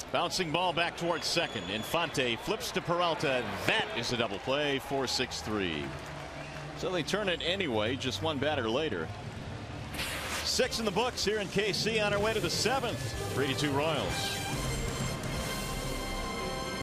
Bouncing ball back towards second. Infante flips to Peralta. That is a double play. 4-6-3. So they turn it anyway, just one batter later. 6 in the books here in KC on our way to the 7th. 3-2 Royals.